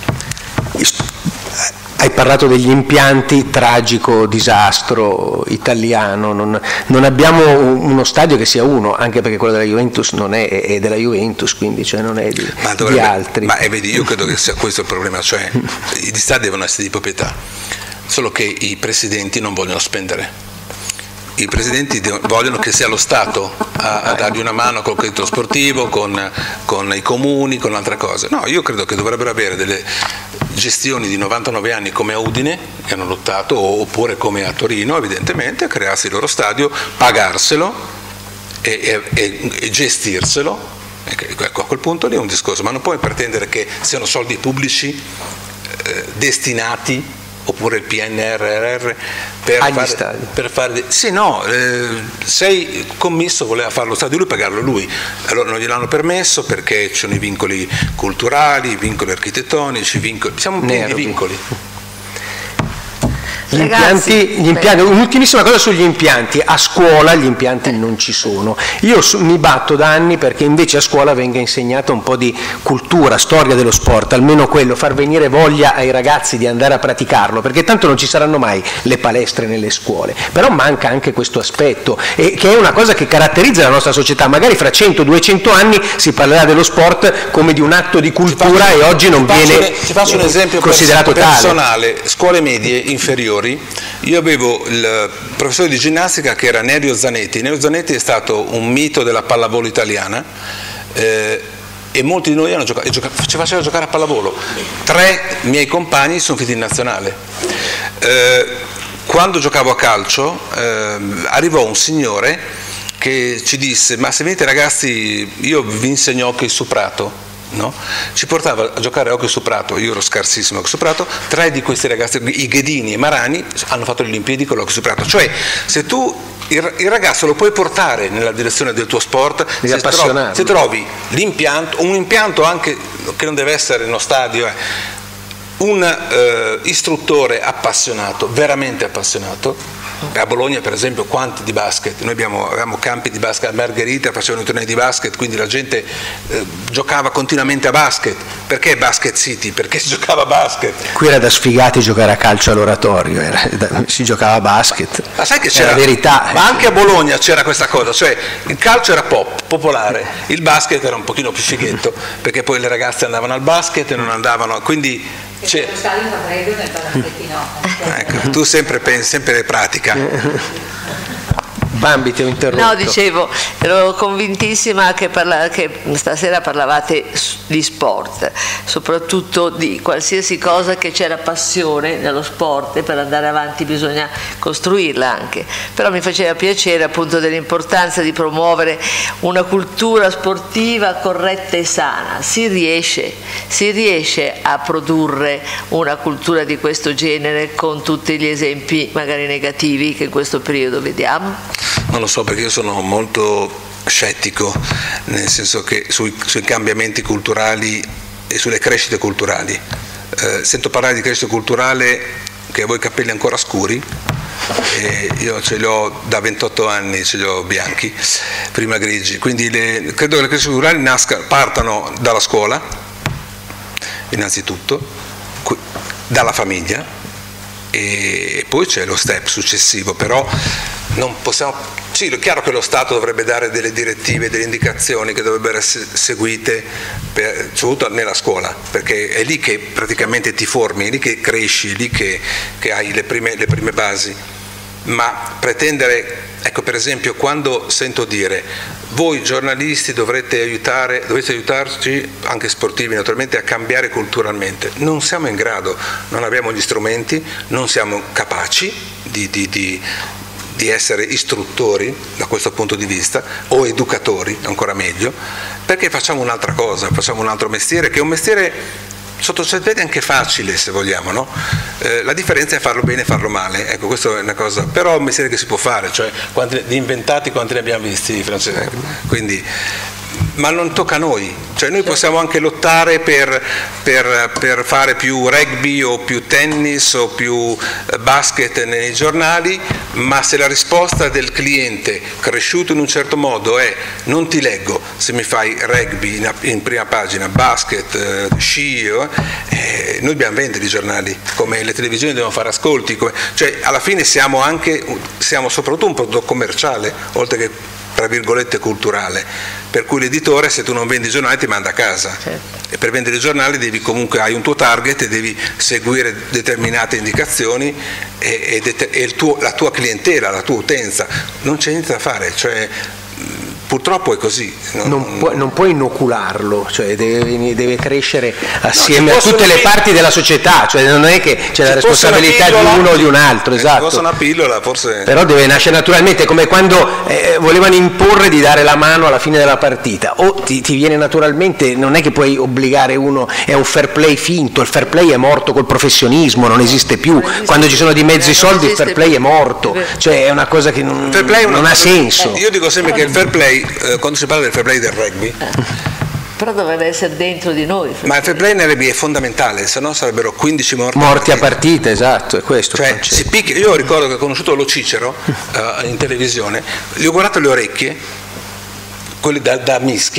Hai parlato degli impianti, tragico disastro italiano, non abbiamo uno stadio che sia uno, anche perché quello della Juventus non è della Juventus, quindi cioè non è di altri. Ma vedi, io credo che sia questo il problema, cioè gli stadi devono essere di proprietà, solo che i presidenti non vogliono spendere. I presidenti vogliono che sia lo Stato a dargli una mano col credito sportivo, con i comuni, con altre cose. No, io credo che dovrebbero avere delle gestioni di 99 anni come a Udine, che hanno lottato, oppure come a Torino, evidentemente, crearsi il loro stadio, pagarselo e gestirselo. Ecco, a quel punto lì è un discorso, ma non puoi pretendere che siano soldi pubblici destinati, oppure il PNRR per fare sì, no, sei commisso, voleva fare lo stadio lui, pagarlo lui, allora non gliel'hanno permesso perché ci sono i vincoli culturali, i vincoli architettonici, siamo pieni di vincoli. Gli impianti, un'ultimissima cosa sugli impianti. A scuola gli impianti non ci sono. Io mi batto da anni perché invece a scuola venga insegnata un po' di cultura, storia dello sport, almeno quello, far venire voglia ai ragazzi di andare a praticarlo, perché tanto non ci saranno mai le palestre nelle scuole. Però manca anche questo aspetto, che è una cosa che caratterizza la nostra società. Magari fra 100-200 anni si parlerà dello sport come di un atto di cultura e oggi non viene ti faccio un esempio considerato personale. Scuole medie inferiori superiori, io avevo il professore di ginnastica che era Nerio Zanetti. Nerio Zanetti è stato un mito della pallavolo italiana, e molti di noi ci faceva giocare a pallavolo. 3 miei compagni sono finiti in nazionale. Quando giocavo a calcio arrivò un signore che ci disse: ma se venite ragazzi, io vi insegno hockey su prato. No? Ci portava a giocare a hockey su prato, io ero scarsissimo a hockey su prato. 3 di questi ragazzi, i Ghedini e Marani, hanno fatto le Olimpiadi con l'hockey su prato. Cioè, se tu il ragazzo lo puoi portare nella direzione del tuo sport, se trovi l'impianto, un impianto anche che non deve essere uno stadio, un istruttore appassionato, veramente appassionato. A Bologna per esempio quanti di basket, noi avevamo campi di basket a Margherita, facevano i tornei di basket, quindi la gente giocava continuamente a basket. Perché Basket City? Perché si giocava a basket. Qui era da sfigati giocare a calcio all'oratorio, si giocava a basket. Ma sai che c'era la verità? Ma anche a Bologna c'era questa cosa, cioè il calcio era popolare, il basket era un pochino più fighetto, perché poi le ragazze andavano al basket e non andavano, quindi lo stadio fa freddo nel basketino. Ecco, tu sempre pensi, sempre pratica. Bambi, ti ho interrotto. No, dicevo, ero convintissima che stasera parlavate di sport, soprattutto di qualsiasi cosa che c'era passione nello sport, e per andare avanti bisogna costruirla anche. Però mi faceva piacere appunto dell'importanza di promuovere una cultura sportiva corretta e sana. Si riesce a produrre una cultura di questo genere con tutti gli esempi magari negativi che in questo periodo vediamo? Non lo so, perché io sono molto scettico, nel senso che sui cambiamenti culturali e sulle crescite culturali. Sento parlare di crescita culturale che a voi capelli ancora scuri, e io ce li ho da 28 anni, ce li ho bianchi, prima grigi, quindi credo che le crescite culturali partano dalla scuola, innanzitutto, dalla famiglia, e poi c'è lo step successivo, però non possiamo. Sì, è chiaro che lo Stato dovrebbe dare delle direttive, delle indicazioni che dovrebbero essere seguite, soprattutto nella scuola, perché è lì che praticamente ti formi, è lì che cresci, è lì che hai le prime basi. Ma pretendere, ecco, per esempio, quando sento dire voi giornalisti dovete aiutarci, anche sportivi naturalmente, a cambiare culturalmente, non siamo in grado, non abbiamo gli strumenti, non siamo capaci di essere istruttori da questo punto di vista, o educatori, ancora meglio, perché facciamo un'altra cosa, facciamo un altro mestiere, che è un mestiere sotto certi aspetti anche facile, se vogliamo, no? La differenza è farlo bene e farlo male, ecco, questa è una cosa, però è un mestiere che si può fare, cioè di inventati quanti ne abbiamo visti, Francesco? Quindi, ma non tocca a noi, cioè noi possiamo anche lottare per fare più rugby o più tennis o più basket nei giornali, ma se la risposta del cliente cresciuto in un certo modo è non ti leggo se mi fai rugby in prima pagina, basket, sci, noi dobbiamo vendere i giornali, come le televisioni devono fare ascolti, cioè alla fine siamo soprattutto un prodotto commerciale, oltre che tra virgolette culturale, per cui l'editore, se tu non vendi i giornali, ti manda a casa. Certo. E per vendere i giornali hai un tuo target e devi seguire determinate indicazioni e la tua clientela, la tua utenza, non c'è niente da fare, cioè purtroppo è così. Non puoi inocularlo, cioè deve crescere assieme a tutte le parti della società, cioè non è che c'è la responsabilità di uno o di un altro, esatto. Fosse una pillola, forse. Però deve nascere naturalmente, come quando volevano imporre di dare la mano alla fine della partita, o ti viene naturalmente, non è che puoi obbligare uno, è un fair play finto, il fair play è morto col professionismo, non esiste più, quando ci sono di mezzo i soldi il fair play è morto, cioè è una cosa che non ha senso. Io dico sempre che il fair play, quando si parla del fair play del rugby, però dovrebbe essere dentro di noi. Ma il fair play nel rugby è fondamentale, se no sarebbero 15 morti a partita, esatto, è questo. Cioè, io ricordo che ho conosciuto Lo Cicero in televisione, gli ho guardato le orecchie, quelle da mischia,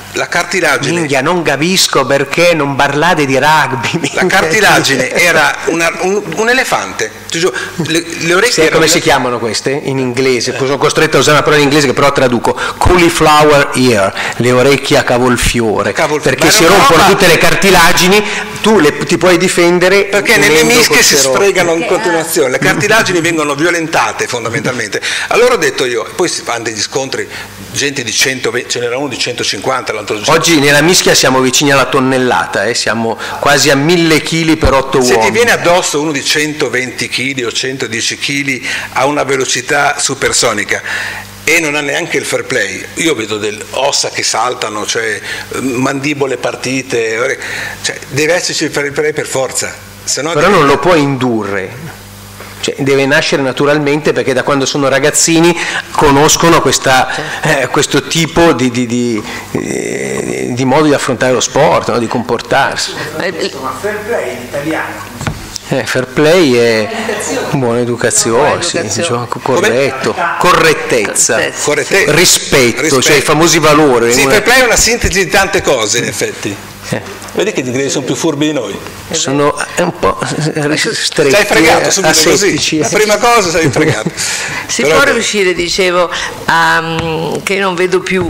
la cartilagine. Minchia, non capisco perché non parlate di rugby. La cartilagine era un elefante. Le orecchie Sai come si chiamano queste in inglese? Sono costretto a usare una parola in inglese che però traduco: cauliflower ear, le orecchie a cavolfiore, perché si rompono tutte le cartilagini, tu ti puoi difendere perché nelle mischie si sfregano in continuazione, le cartilagini vengono violentate fondamentalmente. Allora ho detto io, poi si fanno degli scontri, gente di 120, ce n'era uno di 150 l'altro giorno. Oggi nella mischia siamo vicini alla tonnellata, siamo quasi a 1000 kg per 8 uomini. Se ti viene addosso uno di 120 kg o 110 kg a una velocità supersonica e non ha neanche il fair play, io vedo delle ossa che saltano, cioè mandibole partite, cioè, deve esserci il fair play per forza, però non lo puoi indurre. Cioè, deve nascere naturalmente, perché da quando sono ragazzini conoscono questo tipo di modo di affrontare lo sport, no? Di comportarsi. Ma fair play in italiano? Fair play è buona educazione, sì, corretto, correttezza, rispetto, cioè i famosi valori. Sì, fair play è una sintesi di tante cose, in effetti. Vedi che gli inglesi sono più furbi di noi. Sono un po' stretti, sei fregato subito così. La prima cosa sei fregato. Si può riuscire, dicevo, che non vedo più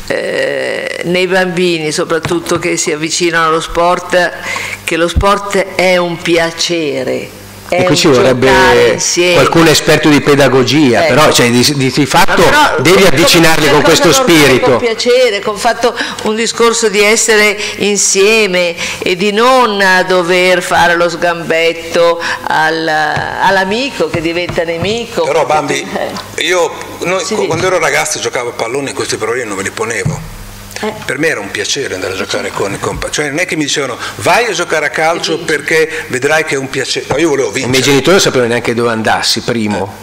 nei bambini, soprattutto che si avvicinano allo sport, che lo sport è un piacere. E qui ci vorrebbe qualcuno esperto di pedagogia, però cioè, di fatto devi avvicinarli con questo spirito. Con piacere, con fatto un discorso di essere insieme e di non dover fare lo sgambetto all'amico che diventa nemico. Però Bambi, quando ero ragazzo giocavo a pallone e questi problemi non me li ponevo. Per me era un piacere andare a giocare con i compagni, cioè non è che mi dicevano vai a giocare a calcio perché vedrai che è un piacere, no, io volevo vincere. I miei genitori non sapevano neanche dove andassi, primo.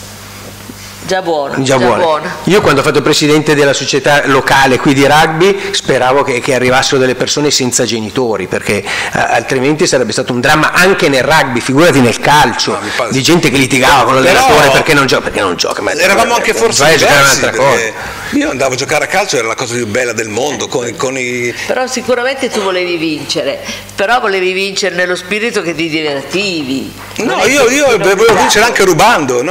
Già buono. Io quando ho fatto presidente della società locale qui di rugby speravo che arrivassero delle persone senza genitori, perché altrimenti sarebbe stato un dramma anche nel rugby, figurati nel calcio, di gente che litigava con l'allenatore perché non gioca. Ma eravamo anche forse diversi, io andavo a giocare a calcio, era la cosa più bella del mondo con i... Però sicuramente tu volevi vincere, però volevi vincere nello spirito che ti divertivi. No, io volevo vincere anche rubando,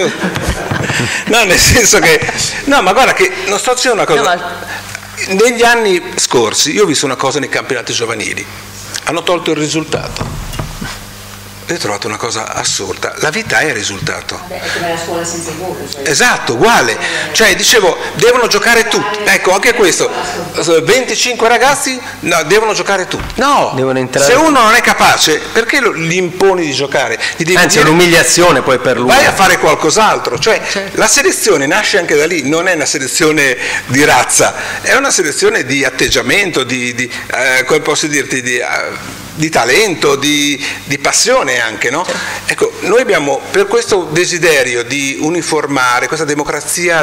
no, nel senso che no, ma guarda che non sto dicendo una cosa. Negli anni scorsi io ho visto una cosa nei campionati giovanili, hanno tolto il risultato. Io ho trovato una cosa assurda, la vita è il risultato. È come la scuola senza voto. Esatto, uguale, cioè dicevo devono giocare tutti, ecco anche questo, 25 ragazzi devono giocare tutti, no, devono entrare. Se uno non è capace perché gli imponi di giocare? Anzi è un'umiliazione poi per lui. Vai a fare qualcos'altro, cioè la selezione nasce anche da lì, non è una selezione di razza, è una selezione di atteggiamento, come posso dirti, di talento, di passione anche, no? Ecco, noi abbiamo per questo desiderio di uniformare questa democrazia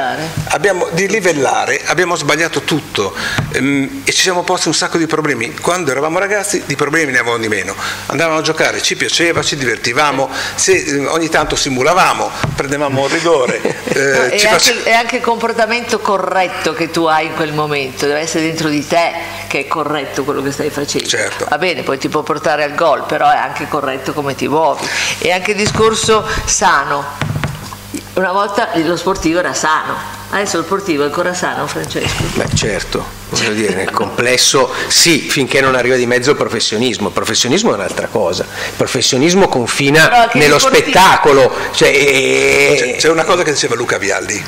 di livellare, abbiamo sbagliato tutto e ci siamo posti un sacco di problemi. Quando eravamo ragazzi di problemi ne avevamo di meno, andavamo a giocare, ci piaceva, ci divertivamo, ogni tanto simulavamo, prendevamo il rigore. È anche il comportamento corretto che tu hai in quel momento, deve essere dentro di te che è corretto quello che stai facendo. Certo. Va bene, poi ti può portare al gol, però è anche corretto come ti muovi. E anche il discorso sano. Una volta lo sportivo era sano, adesso lo sportivo è ancora sano, Francesco? Beh certo, voglio dire, nel complesso sì, finché non arriva di mezzo il professionismo. Il professionismo è un'altra cosa, il professionismo confina nello spettacolo. C'è una cosa che diceva Luca Vialli,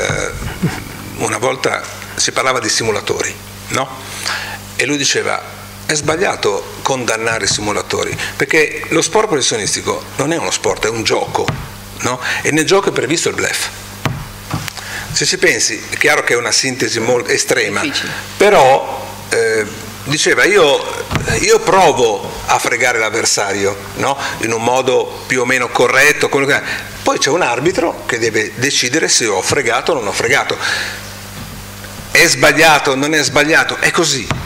una volta si parlava di simulatori, no? E lui diceva è sbagliato condannare i simulatori, perché lo sport professionistico non è uno sport, è un gioco, no? E nel gioco è previsto il bluff. Se ci pensi, è chiaro che è una sintesi molto estrema, però diceva io provo a fregare l'avversario, no? In un modo più o meno corretto, poi c'è un arbitro che deve decidere se ho fregato o non ho fregato. È sbagliato, non è sbagliato, è così.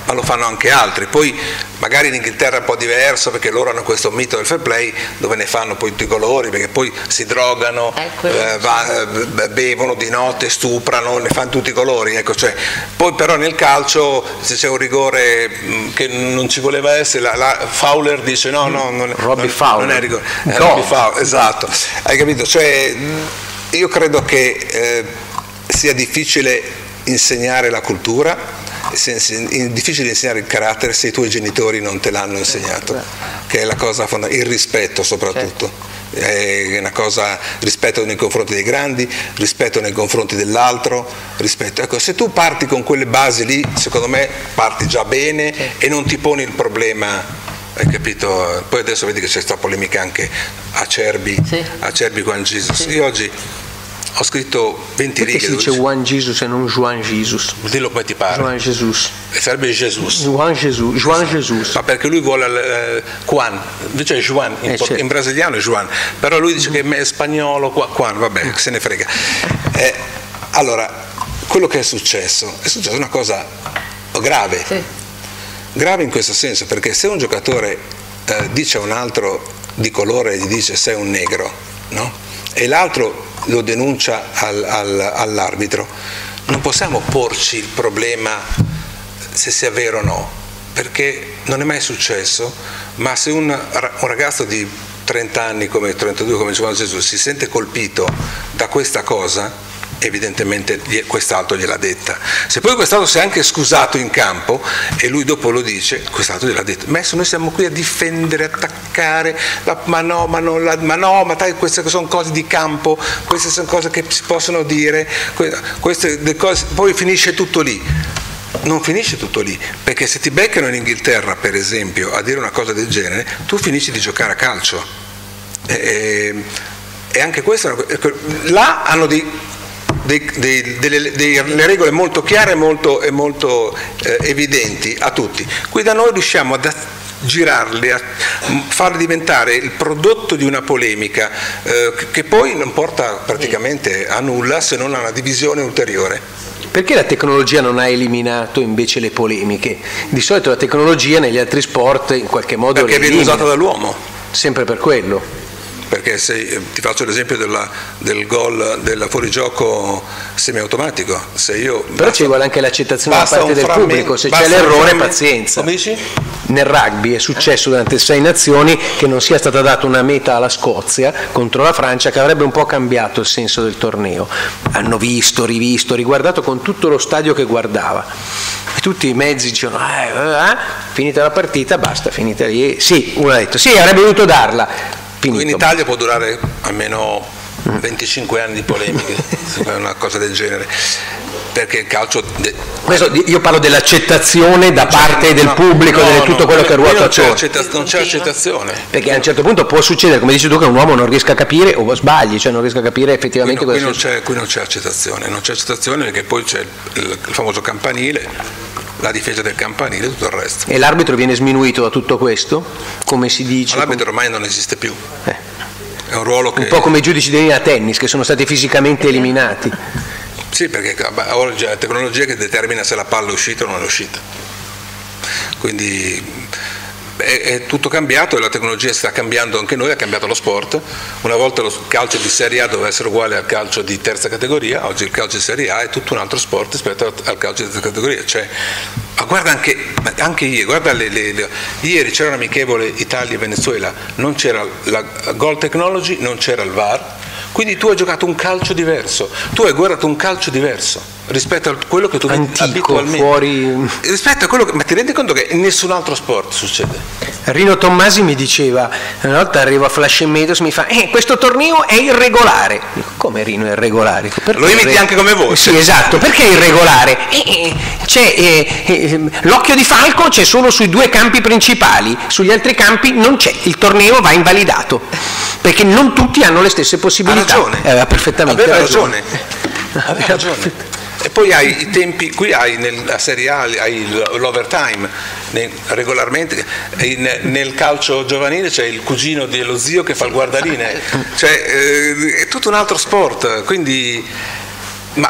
ma lo fanno anche altri. Poi magari in Inghilterra è un po' diverso, perché loro hanno questo mito del fair play dove ne fanno poi tutti i colori, perché poi si drogano, bevono di notte, stuprano, ne fanno tutti i colori, ecco, cioè, poi però nel calcio se c'è un rigore che non ci voleva essere, Fowler dice no, non è rigore, Robbie Fowler, esatto, hai capito? Cioè, io credo che sia difficile insegnare la cultura, è difficile insegnare il carattere se i tuoi genitori non te l'hanno insegnato, che è la cosa fondamentale, il rispetto soprattutto, è una cosa, rispetto nei confronti dei grandi, rispetto nei confronti dell'altro, rispetto. Ecco, se tu parti con quelle basi lì, secondo me parti già bene e non ti poni il problema, hai capito? Poi adesso vedi che c'è questa polemica anche Acerbi con Jesus. Io oggi ho scritto 20 righe. Perché si dice Juan Jesus e non Juan Jesus? Dillo come ti pare. Juan Jesus. Sarebbe Jesus. Juan Jesus. Ma perché lui vuole Juan, invece è Juan, in brasiliano è Juan, però lui dice che è spagnolo, Juan, vabbè, se ne frega. Allora, quello che è successo una cosa grave. Sì. Grave in questo senso, perché se un giocatore dice a un altro di colore, gli dice sei un negro, no? E l'altro lo denuncia all'arbitro, non possiamo porci il problema se sia vero o no, perché non è mai successo, ma se un ragazzo di 30 anni, come 32, come Giovanni Gesù, si sente colpito da questa cosa, evidentemente quest'altro gliel'ha detta. Se poi quest'altro si è anche scusato in campo e lui dopo lo dice, quest'altro gliel'ha detto. Ma adesso noi siamo qui a difendere, attaccare, ma dai, queste sono cose di campo, queste sono cose che si possono dire, queste cose, poi finisce tutto lì. Non finisce tutto lì, perché se ti beccano in Inghilterra, per esempio, a dire una cosa del genere, tu finisci di giocare a calcio. E anche questo, là hanno delle regole molto chiare e molto evidenti a tutti. Qui da noi riusciamo a girarle, a farle diventare il prodotto di una polemica che poi non porta praticamente a nulla, se non a una divisione ulteriore. Perché la tecnologia non ha eliminato invece le polemiche? Di solito la tecnologia negli altri sport in qualche modo perché viene usata dall'uomo. Sempre per quello. Perché se ti faccio l'esempio del gol del fuorigioco semiautomatico, se io però ci vuole anche l'accettazione da parte del pubblico, se c'è l'errore pazienza. Come dici? Nel rugby è successo durante 6 nazioni che non sia stata data una meta alla Scozia contro la Francia, che avrebbe un po' cambiato il senso del torneo. Hanno visto, rivisto, riguardato con tutto lo stadio che guardava e tutti i mezzi dicevano finita la partita, basta, finita lì. Sì, uno ha detto sì, avrebbe dovuto darla. In Italia può durare almeno 25 anni di polemiche, una cosa del genere, perché il calcio... Io parlo dell'accettazione da parte del pubblico, di tutto quello che ruota attorno. Non c'è accettazione. Perché a un certo punto può succedere, come dici tu, che un uomo non riesca a capire, o sbagli, cioè non riesca a capire effettivamente qui non c'è accettazione, perché poi c'è il famoso campanile, la difesa del campanile e tutto il resto. E l'arbitro viene sminuito da tutto questo? Come si dice? L'arbitro ormai non esiste più. È un ruolo che... Un po' come i giudici di linea tennis, che sono stati fisicamente eliminati. Sì, perché oggi è la tecnologia che determina se la palla è uscita o non è uscita. Quindi è tutto cambiato e la tecnologia sta cambiando anche noi, ha cambiato lo sport. Una volta lo calcio di Serie A doveva essere uguale al calcio di terza categoria, oggi il calcio di Serie A è tutto un altro sport rispetto al calcio di terza categoria. Cioè, ma guarda anche ieri, ieri c'era un amichevole Italia-Venezuela, non c'era la goal technology, non c'era il VAR, quindi tu hai giocato un calcio diverso, tu hai guardato un calcio diverso rispetto a quello che tu vedi abitualmente. Fuori... Rispetto a quello ma ti rendi conto che in nessun altro sport succede? Rino Tommasi mi diceva, una volta arrivo a Flash Meadows, mi fa questo torneo è irregolare. Dico, come Rino è irregolare? Lo imiti anche come voce. Sì, esatto, perché è irregolare? L'occhio di falco c'è solo sui 2 campi principali, sugli altri campi non c'è, il torneo va invalidato, perché non tutti hanno le stesse possibilità. Ha ragione. Aveva perfettamente ragione. Aveva ragione. E poi hai i tempi, qui hai nella Serie A hai l'overtime regolarmente, nel calcio giovanile c'è il cugino dello zio che fa il guardaline, cioè è tutto un altro sport, quindi ma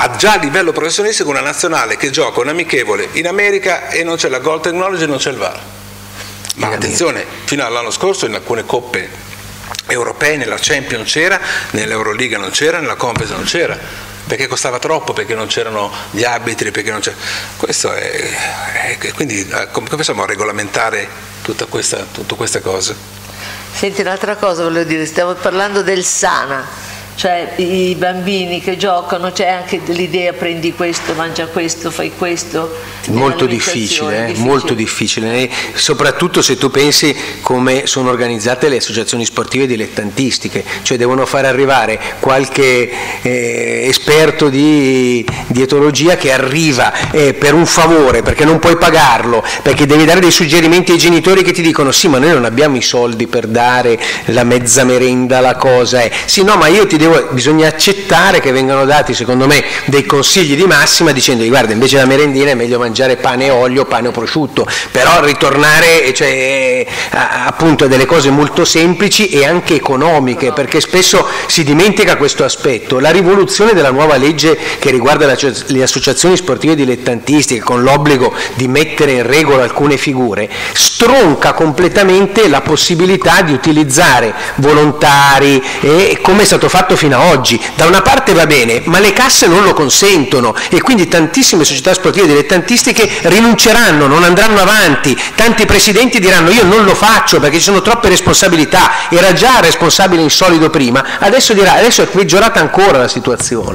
ha già a livello professionistico una nazionale che gioca un amichevole in America e non c'è la goal technology e non c'è il VAR. Ma attenzione, fino all'anno scorso in alcune coppe europee, nella Champions c'era, nell'Euroliga non c'era, nella Conference non c'era, perché costava troppo, perché non c'erano gli arbitri, perché non c'era. Questo è quindi come possiamo regolamentare tutte queste cose? Senti, un'altra cosa volevo dire, stiamo parlando del sana. Cioè i bambini che giocano, c'è anche l'idea prendi questo, mangia questo, fai questo. Molto difficile, molto difficile, soprattutto se tu pensi come sono organizzate le associazioni sportive dilettantistiche, cioè devono far arrivare qualche esperto di dietologia che arriva per un favore, perché non puoi pagarlo, perché devi dare dei suggerimenti ai genitori che ti dicono sì ma noi non abbiamo i soldi per dare la mezza merenda, la cosa sì no ma io ti bisogna accettare che vengano dati secondo me dei consigli di massima dicendo guarda invece la merendina è meglio mangiare pane e olio, pane o prosciutto, però ritornare appunto a delle cose molto semplici e anche economiche, perché spesso si dimentica questo aspetto. La rivoluzione della nuova legge che riguarda le associazioni sportive dilettantistiche con l'obbligo di mettere in regola alcune figure stronca completamente la possibilità di utilizzare volontari come è stato fatto fino a oggi. Da una parte va bene, ma le casse non lo consentono e quindi tantissime società sportive dilettantistiche rinunceranno, non andranno avanti, tanti presidenti diranno io non lo faccio perché ci sono troppe responsabilità, era già responsabile in solido prima, adesso è peggiorata ancora la situazione.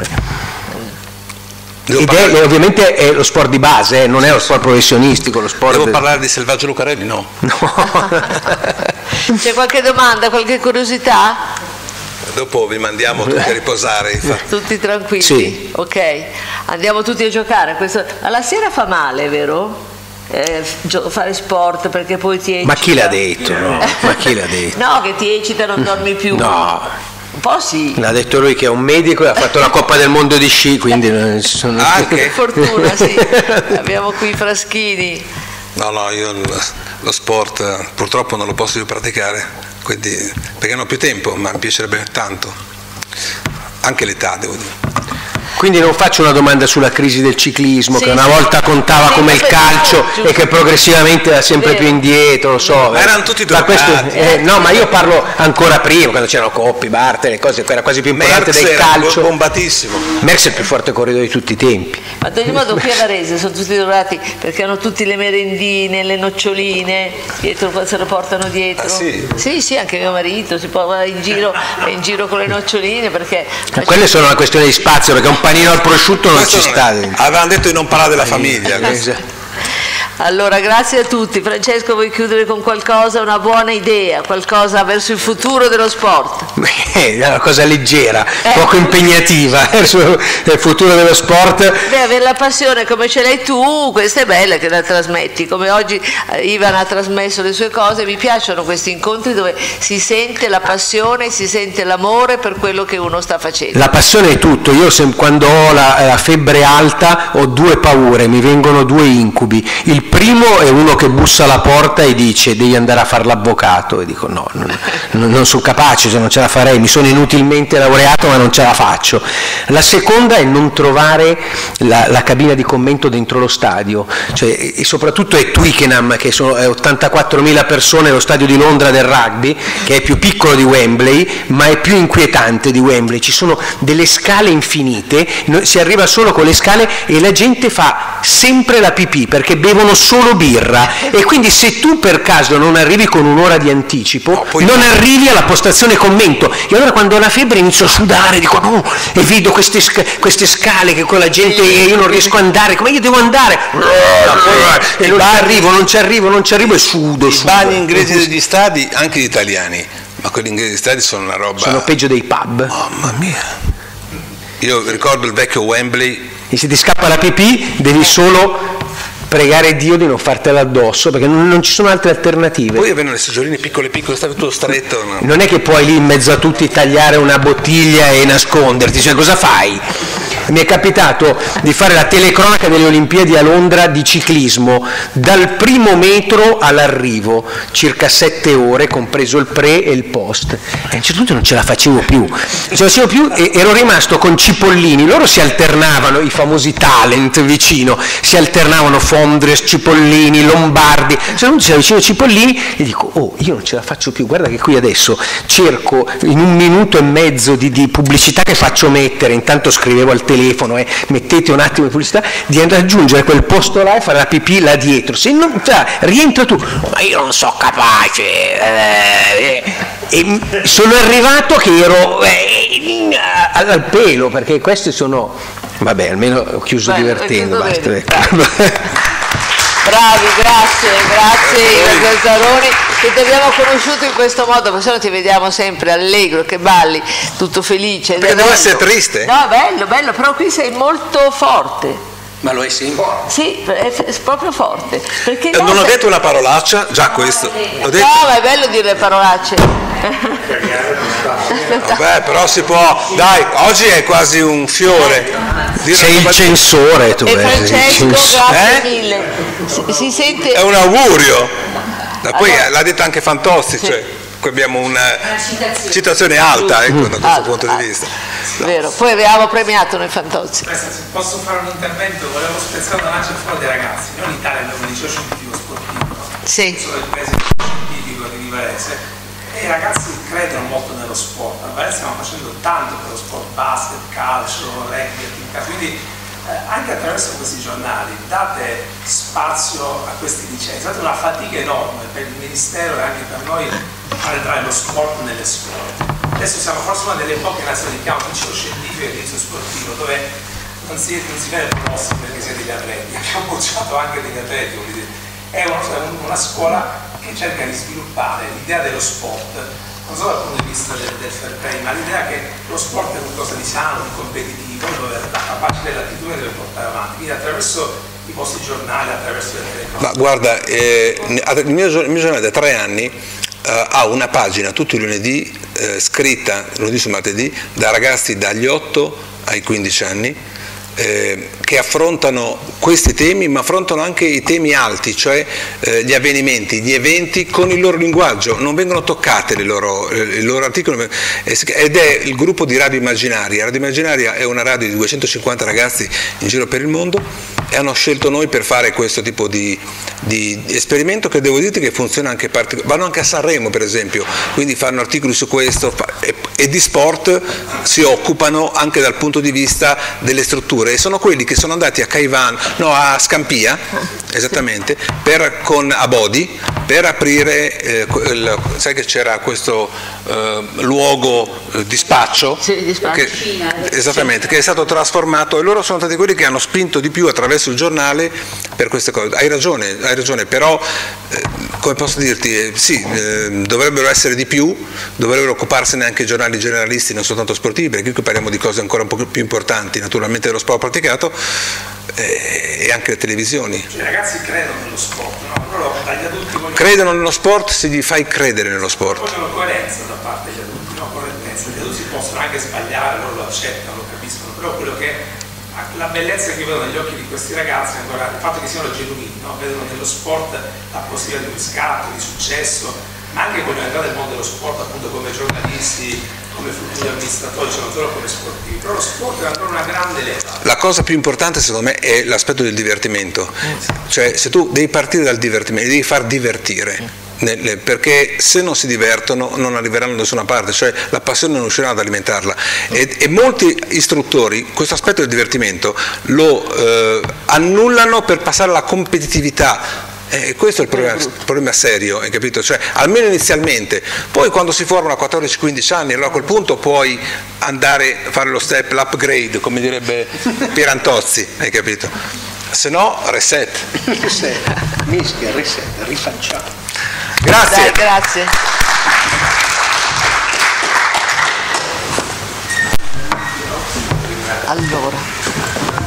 Ovviamente è lo sport di base, non è lo sport professionistico, lo sport. Devo parlare di Selvaggio Lucarelli? No. C'è qualche domanda, qualche curiosità? Dopo vi mandiamo tutti a riposare. Tutti tranquilli? Sì. Ok, andiamo tutti a giocare. Alla sera fa male, vero? Fare sport perché poi ti eccita. Ma chi l'ha detto? No, ma chi l'ha detto? No, che ti eccita, non dormi più. No. Un po' sì. L'ha detto lui che è un medico e ha fatto la Coppa del Mondo di sci, quindi non ci sono. Che fortuna, sì. Abbiamo qui i Fraschini. No, io lo sport purtroppo non lo posso più praticare. Quindi, perché non ho più tempo, ma mi piacerebbe tanto, anche l'età devo dire. Quindi non faccio una domanda sulla crisi del ciclismo, che una volta contava come il calcio e che progressivamente va sempre più indietro, lo so. Ma erano tutti drogati. No, ma io parlo ancora prima, quando c'erano Coppi, Bartele, le cose, era quasi più importante del calcio. Bombatissimo. Merckx è il più forte corridore di tutti i tempi. Ma ad ogni modo qui a Varese sono tutti drogati perché hanno tutte le merendine, le noccioline, dietro se lo portano dietro. Ah, sì? Sì, anche mio marito si può in giro con le noccioline perché. Ma quelle sono una questione di spazio, perché un panino al prosciutto non ci sta. Avevano detto di non parlare della famiglia. Allora, grazie a tutti. Francesco, vuoi chiudere con qualcosa, una buona idea, qualcosa verso il futuro dello sport? È una cosa leggera, poco impegnativa verso il futuro dello sport. Avere la passione come ce l'hai tu, questa è bella che la trasmetti, come oggi Ivan ha trasmesso le sue cose. Mi piacciono questi incontri dove si sente la passione, si sente l'amore per quello che uno sta facendo. La passione è tutto. Io quando ho la febbre alta ho due paure, mi vengono due incubi. Il primo è uno che bussa alla porta e dice devi andare a fare l'avvocato, e dico no, non sono capace, se non ce la farei, mi sono inutilmente laureato ma non ce la faccio. La seconda è non trovare la cabina di commento dentro lo stadio, cioè, e soprattutto è Twickenham, che sono 84.000 persone, lo stadio di Londra del rugby, che è più piccolo di Wembley ma è più inquietante di Wembley, ci sono delle scale infinite, si arriva solo con le scale e la gente fa sempre la pipì perché bevono solo birra, e quindi se tu per caso non arrivi con un'ora di anticipo non arrivi alla postazione commento, e allora quando ho la febbre inizio a sudare, dico no, e vedo queste scale che con la gente io non riesco ad andare, come io devo andare? E non ci arrivo e sudo. I bagni inglesi degli stadi, anche gli italiani, ma quelli inglesi degli stadi sono una roba, sono peggio dei pub. Mamma mia, io ricordo il vecchio Wembley, e se ti scappa la pipì devi solo pregare Dio di non fartela addosso, perché non ci sono altre alternative. Poi avevano le seggioline piccole, stavi tutto stretto. No? Non è che puoi lì in mezzo a tutti tagliare una bottiglia e nasconderti, cioè cosa fai? mi è capitato di fare la telecronaca delle Olimpiadi a Londra di ciclismo, dal primo metro all'arrivo, circa 7 ore, compreso il pre e il post. E a un certo punto non ce la facevo più, e ero rimasto con Cipollini, loro si alternavano, i famosi talent vicino, si alternavano Fondres, Cipollini, Lombardi, a un certo punto c'era vicino Cipollini e dico, oh, io non ce la faccio più, guarda che qui adesso cerco in 1 minuto e mezzo di pubblicità che faccio mettere, intanto scrivevo al telefono, mettete un attimo di pubblicità, di raggiungere quel posto là e fare la pipì là dietro, se non, cioè, rientra tu, ma io non so capace, e sono arrivato che ero al pelo, perché questi sono, vabbè, almeno ho chiuso divertendo, basta, ecco. Bravi, grazie Ivan Zazzaroni, che ti abbiamo conosciuto in questo modo, perché se no ti vediamo sempre allegro, che balli, tutto felice. Perché deve essere triste? No, bello, però qui sei molto forte. Ma lo è sempre? Sì, è proprio forte. Perché non ho detto una parolaccia, già questo. Ho detto... No, ma è bello dire le parolacce. Vabbè, però si può, dai, oggi è quasi un fiore. Sei il censore tu. E Francesco, grazie mille. Si sente... È un augurio. Poi l'ha detto anche Fantozzi, cioè qui abbiamo una citazione alta, ecco, da questo punto di vista. Vero, poi avevamo premiato noi Fantozzi. Posso fare un intervento? Volevo spezzare una lancia fuori dei ragazzi. Noi in Italia abbiamo un liceo scientifico sportivo, no? Sì. Sono il paese scientifico di Varese, e i ragazzi credono molto nello sport. A Varese stiamo facendo tanto per lo sport, basket, calcio, rugby, quindi anche attraverso questi giornali date spazio a questi licei. È stata una fatica enorme per il Ministero e anche per noi far entrare lo sport nelle scuole. Adesso siamo forse una delle poche nazioni che ha un liceo scientifico e liceo sportivo dove non si viene promossi perché si è degli atleti, abbiamo bocciato anche degli atleti, è una scuola che cerca di sviluppare l'idea dello sport, non solo dal punto di vista del fair play, ma l'idea che lo sport è qualcosa di sano, di competitivo, dove la capacità dell'attitudine deve portare avanti, quindi attraverso i vostri giornali, attraverso le telecronache. Ma guarda, il mio giornale da 3 anni ha una pagina tutti i lunedì scritta, lunedì su martedì, da ragazzi dagli 8 ai 15 anni che affrontano questi temi, ma affrontano anche i temi alti, cioè gli avvenimenti, gli eventi con il loro linguaggio, non vengono toccate i loro articoli, ed è il gruppo di Radio Immaginaria. Radio Immaginaria è una radio di 250 ragazzi in giro per il mondo e hanno scelto noi per fare questo tipo di esperimento, che devo dirti che funziona anche vanno anche a Sanremo per esempio, quindi fanno articoli su questo e di sport si occupano anche dal punto di vista delle strutture, e sono quelli che sono andati a Scampia, esattamente, con Abodi, per aprire, sai che c'era questo luogo di spaccio, esattamente, che è stato trasformato, e loro sono stati quelli che hanno spinto di più attraverso il giornale per queste cose. Hai ragione, però come posso dirti, sì, dovrebbero essere di più, dovrebbero occuparsene anche i giornali generalisti, non soltanto sportivi, perché qui parliamo di cose ancora un po' più importanti, naturalmente dello sport praticato e anche le televisioni. Cioè, i ragazzi credono nello sport, no? Però dagli adulti credono nello sport, se gli fai credere nello sport. Vogliono coerenza da parte degli adulti, no? Correttezza. Gli adulti possono anche sbagliare, loro lo accettano, lo capiscono, però quello che la bellezza che vedo negli occhi di questi ragazzi è ancora il fatto che siano genuini, no? Vedono nello sport la possibilità di un riscatto, di successo, ma anche vogliono entrare nel mondo dello sport appunto come giornalisti, come futuri amministratori, cioè non solo come sportivi, però lo sport è ancora una grande leva. La cosa più importante secondo me è l'aspetto del divertimento, cioè se tu devi partire dal divertimento, devi far divertire. Perché se non si divertono non arriveranno da nessuna parte, cioè la passione non riusciranno ad alimentarla, e molti istruttori questo aspetto del divertimento lo annullano per passare alla competitività. Questo è il problema serio, hai capito? Cioè, almeno inizialmente, poi quando si formano a 14-15 anni, allora a quel punto puoi andare a fare lo step, l'upgrade, come direbbe Pierantozzi, hai capito? Se no, reset. Mischia, reset, rifacciamo. Grazie. Dai, grazie. Allora.